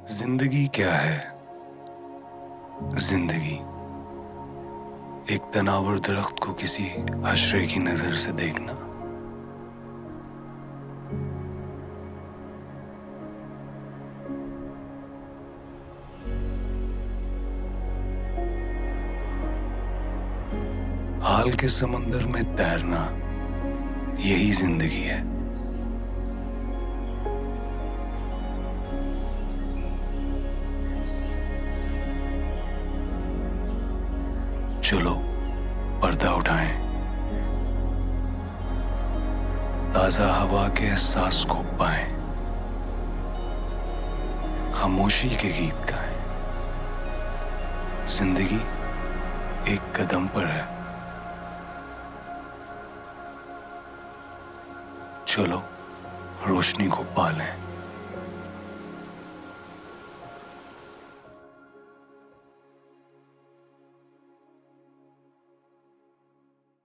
जिंदगी क्या है? जिंदगी एक तनावर दरख्त को किसी हशरे की नजर से देखना। हाल के समंदर में तैरना, यही जिंदगी है। चलो पर्दा उठाएं, ताजा हवा के एहसास को पाएं, खामोशी के गीत गाएं। जिंदगी एक कदम पर है, चलो रोशनी को पालें।